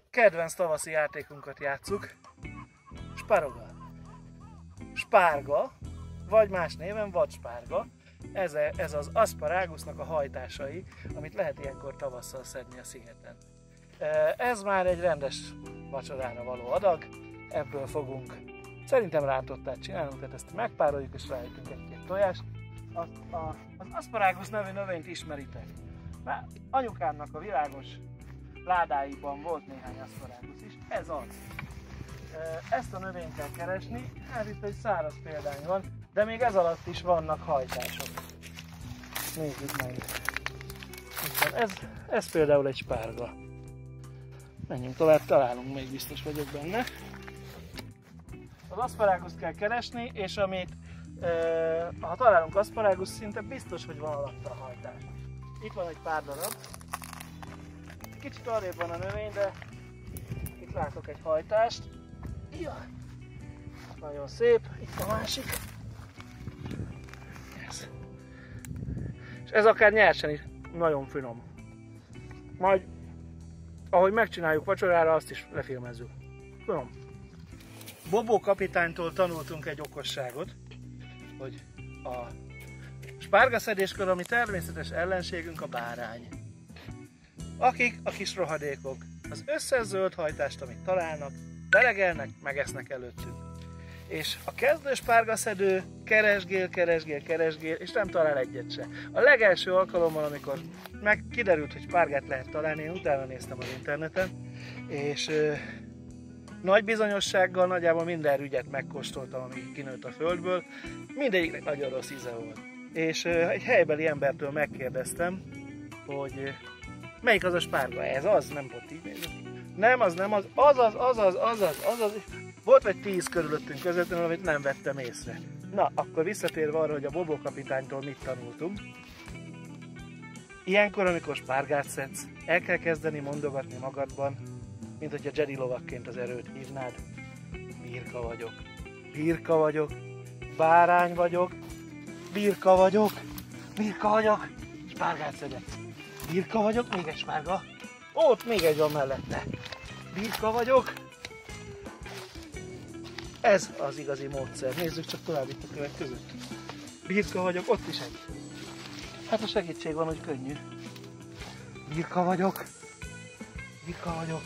kedvenc tavaszi játékunkat játsszuk. Sparoga. Spárga, vagy más néven vadspárga. Ez az asparagus-nak a hajtásai, amit lehet ilyenkor tavasszal szedni a szigeten. Ez már egy rendes vacsorára való adag, ebből fogunk szerintem rántottát csinálunk, tehát ezt megpároljuk és rájöttünk egy-két tojást. Az asparagus nevű növényt ismeritek. Már anyukámnak a világos ládáiban volt néhány asparagus is, ez az. Ezt a növényt kell keresni, hát itt egy száraz példány van, de még ez alatt is vannak hajtások. Nézzük meg. Ez például egy spárga. Menjünk tovább, találunk, még biztos vagyok benne. Az asparagus kell keresni, és amit ha találunk asparagus, szinte biztos, hogy van alatta a hajtás. Itt van egy pár darab. Kicsit arrébb van a növény, de itt látok egy hajtást. Ja. Nagyon szép, itt a másik. Ez. És ez akár nyersen is nagyon finom. Majd, ahogy megcsináljuk vacsorára, azt is lefilmezzük. Finom. Bobó kapitánytól tanultunk egy okosságot, hogy a spárgaszedéskor a mi természetes ellenségünk a bárány. Akik a kis rohadékok az összes zöld hajtást, amit találnak, belegelnek, megesznek előttünk. És a kezdő spárgaszedő keresgél, és nem talál egyet se. A legelső alkalommal, amikor kiderült, hogy spárgát lehet találni, én utána néztem az interneten, és nagy bizonyossággal nagyjából minden ügyet megkóstoltam, ami kinőtt a földből. Mindegyiknek nagyon rossz íze volt. És egy helybeli embertől megkérdeztem, hogy melyik az a spárga? Ez az? Nem pont így. Nem, az nem az. Az. Volt vagy 10 körülöttünk közvetlenül, amit nem vettem észre. Na, akkor visszatérve arra, hogy a Bobó kapitánytól mit tanultunk. Ilyenkor, amikor spárgát szedsz, el kell kezdeni mondogatni magadban, mint hogyha Jedi lovakként az erőt hívnád. Birka vagyok. Birka vagyok. Bárány vagyok. Birka vagyok. Birka vagyok. Spárgát szedek. Birka vagyok, még egy spárga. Ott még egy van mellette. Birka vagyok. Ez az igazi módszer. Nézzük csak tovább itt a kövek között. Birka vagyok, ott is egy. Hát a segítség van, hogy könnyű. Birka vagyok. Birka vagyok.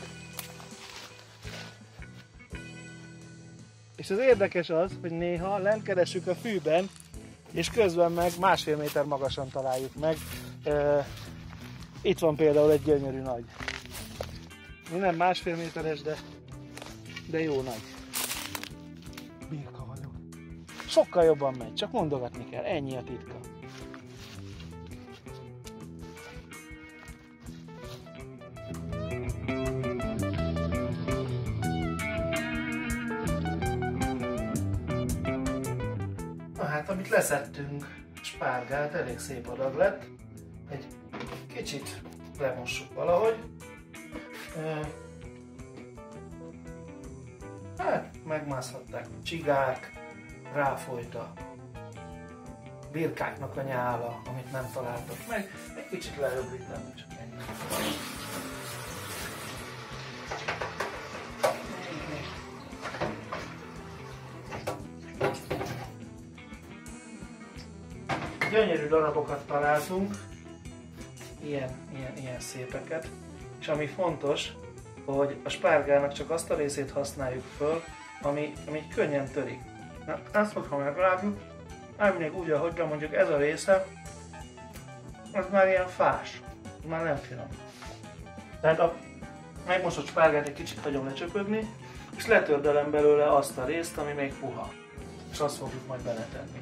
És az érdekes az, hogy néha lent keressük a fűben, és közben meg 1,5 méter magasan találjuk meg. Itt van például egy gyönyörű nagy. Nem 1,5 méteres, de jó nagy. Birka vagyok. Sokkal jobban megy, csak mondogatni kell, ennyi a titka. Na hát, amit leszettünk, spárgát, elég szép adag lett. Egy kicsit lemossuk valahogy. Hát megmászhatták a csigák, ráfolyt a birkáknak a nyála, amit nem találtak meg. Egy kicsit leöblítem, csak ennyi. Gyönyörű darabokat találtunk, ilyen szépeket, és ami fontos, hogy a spárgának csak azt a részét használjuk föl, ami könnyen törik. Na, ezt hogyha megrágjuk, elvinnék úgy, ahogy mondjuk ez a része, az már ilyen fás, már nem finom. Tehát a megmosott spárgát egy kicsit hagyom lecsöpögni, és letördelem belőle azt a részt, ami még puha. És azt fogjuk majd beletenni.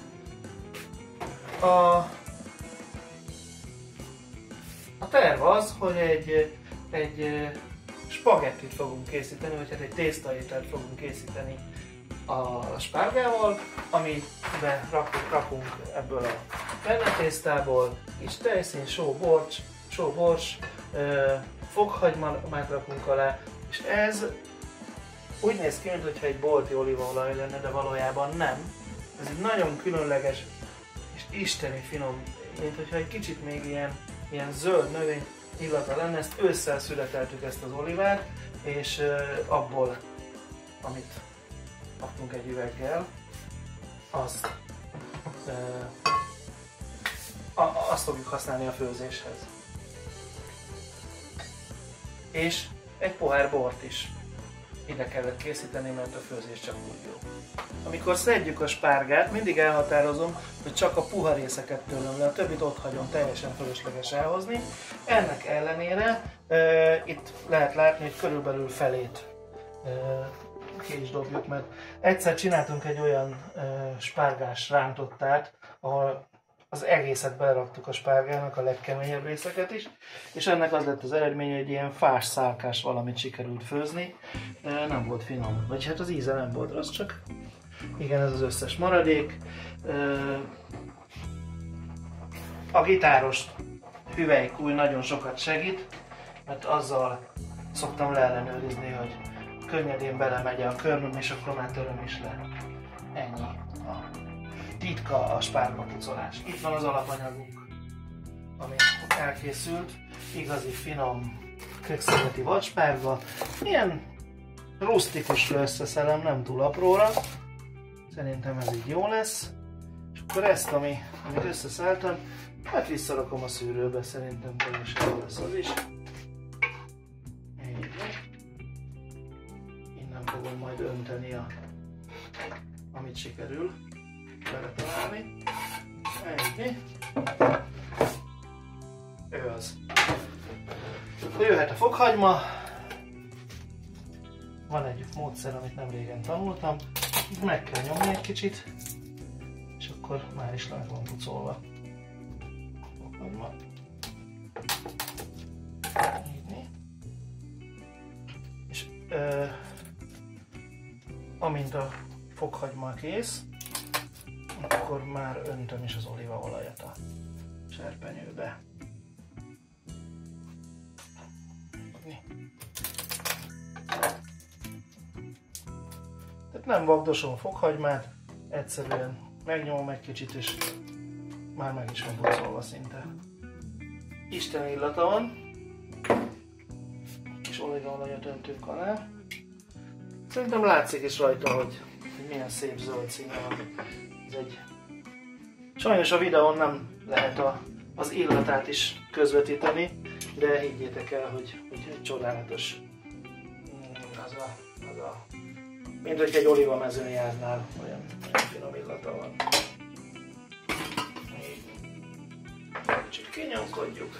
A terv az, hogy egy spagettit fogunk készíteni, vagy hát egy tésztaételt fogunk készíteni a spárgával, amiben rakunk ebből a pennetésztából kis tejszín, só, bors, fokhagymát rakunk alá, és ez úgy néz ki, mintha egy bolti olívaolaj lenne, de valójában nem. Ez egy nagyon különleges és isteni finom, mint hogyha egy kicsit még ilyen zöld növény illata lenne. Ezt ősszel születeltük, ezt az olivát, és abból, amit adtunk egy üveggel, azt fogjuk használni a főzéshez. És egy pohár bort is ide kellett készíteni, mert a főzés csak úgy jó. Amikor szedjük a spárgát, mindig elhatározom, hogy csak a puha részeket töröm le, a többit ott hagyom, teljesen fölösleges elhozni. Ennek ellenére itt lehet látni, hogy körülbelül felét ki is dobjuk, mert egyszer csináltunk egy olyan spárgás rántottát, ahol az egészet beleraktuk a spárgának, a legkeményebb részeket is, és ennek az lett az eredménye, hogy ilyen fás, szálkás valamit sikerült főzni. Nem volt finom, vagy hát az íze nem volt rossz, csak igen, ez az összes maradék. A gitáros hüvelykúj nagyon sokat segít, mert azzal szoktam leellenőrizni, hogy könnyedén belemegy a körmöm, és akkor már töröm is le. Ennyi a titka a spárgapucolás. Itt van az alapanyagunk, ami elkészült. Igazi finom kökszögeti vadspárga. Ilyen rusztikusra összeszedem, nem túl apróra. Szerintem ez így jó lesz. És akkor ezt, amit összeszedtem, hát visszarakom a szűrőbe, szerintem teljesen jó lesz az is. Innen fogom majd önteni amit sikerül beletalálni. Ennyi. Ő az. Akkor jöhet a fokhagyma. Van egy módszer, amit nem régen tanultam. Meg kell nyomni egy kicsit, és akkor már is le van pucolva. Fokhagyma. És amint a fokhagyma kész, akkor már öntöm is az olívaolajat a serpenyőbe. Tehát nem vagdosom a fokhagymát, egyszerűen megnyomom egy kicsit, és már meg is van pucolva szinte. Isten illata van, kis olívaolajat öntünk alá. Szerintem látszik is rajta, hogy milyen szép zöld színe van. Ez egy... Sajnos a videón nem lehet az illatát is közvetíteni, de higgyétek el, hogy egy csodálatos, mint hogy egy olívamezőn járnál, olyan finom illata van. Kicsit kinyomkodjuk.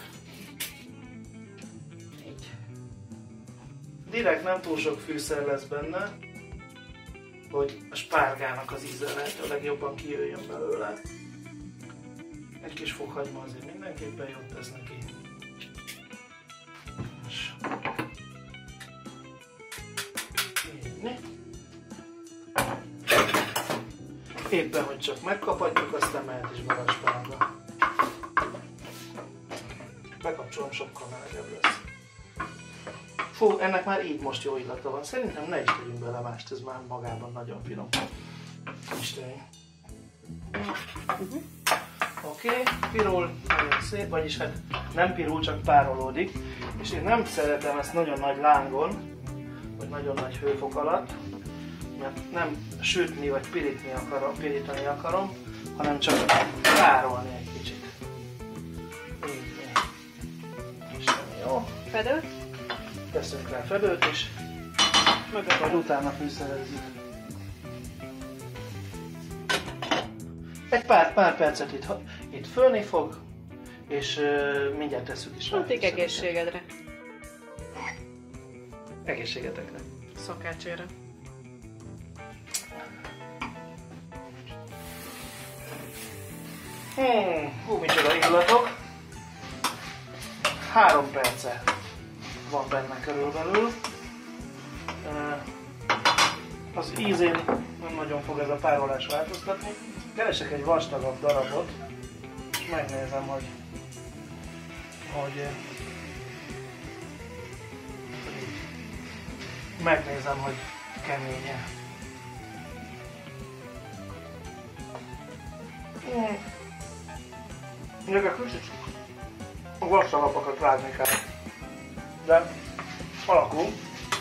Így. Direkt nem túl sok fűszer lesz benne, hogy a spárgának az íze lehetőleg jobban kijöjjön belőle. Egy kis fokhagyma azért mindenképpen jót tesz neki. Éppen, hogy csak megkaphatjuk, aztán mehet is bele a spárga. Bekapcsolom, sokkal melegebb lesz. Fú, ennek már így most jó illata van. Szerintem ne is tegyünk bele mást, ez már magában nagyon finom. Istenem. Oké, pirul, nagyon szép, vagyis hát nem pirul, csak párolódik. És én nem szeretem ezt nagyon nagy lángon, vagy nagyon nagy hőfok alatt, mert nem sütni vagy pirítani akarom, hanem csak párolni egy kicsit. Így. Istenem, jó. Fedő? Teszünk rá fedőt is, majd utána fűszerezzük. Egy pár percet itt fölni fog, és mindjárt tesszük is rá. Addig egészségedre. Egészségetekre. Szakácsére. Hú, micsoda illatok. 3 perce van benne körülbelül. Az ízén nem nagyon fog ez a párolás változtatni. Keresek egy vastagabb darabot, és megnézem, hogy keménye. Még a kicsit vastagabbak rágni kell. de alakul.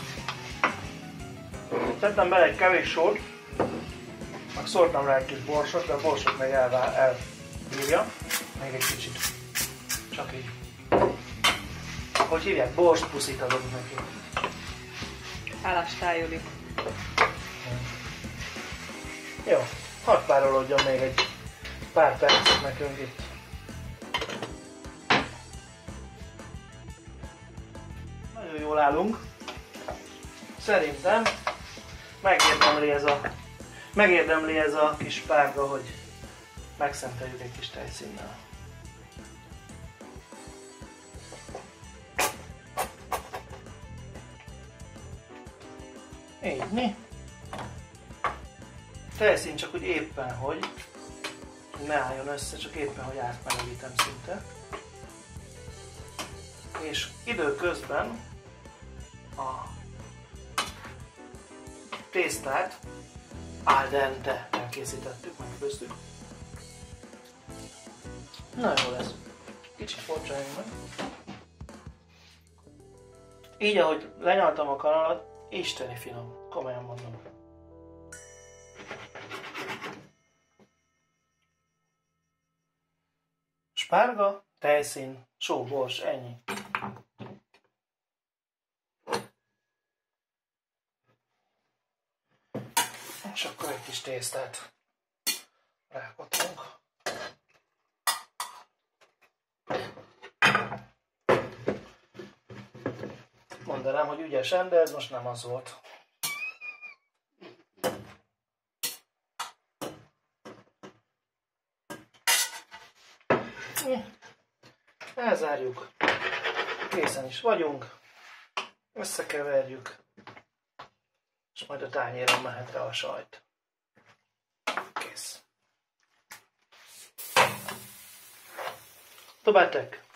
Tettem bele egy kevés sót, meg szórtam rá egy kis borsot, de a borsot meg elbírja. Még egy kicsit. Csak így. Hogy hívják? Borstpuszit adok neki. Hálás tájodik. Jó, hadd párolódjon még egy pár percet nekünk itt. Nagyon jól állunk. Szerintem megérdemli ez a kis párga, hogy megszenteljük egy kis tejszínnel. Így, mi? Tejszín csak úgy éppen, hogy ne álljon össze, csak éppen, hogy átmelegítem szinte. És időközben a tésztát al dente elkészítettük, megfőztük. Na jó lesz. Kicsit forcsáljunk meg. Így, ahogy lenyaltam a kanalat, isteni finom. Komolyan mondom. Spárga, tejszín, só, bors, ennyi. És akkor egy kis tésztát rákotunk. Mondanám, hogy ügyesen, de ez most nem az volt. Elzárjuk. Készen is vagyunk. Összekeverjük. És majd a tányéron mehet rá a sajt. Kész. Dobáltek!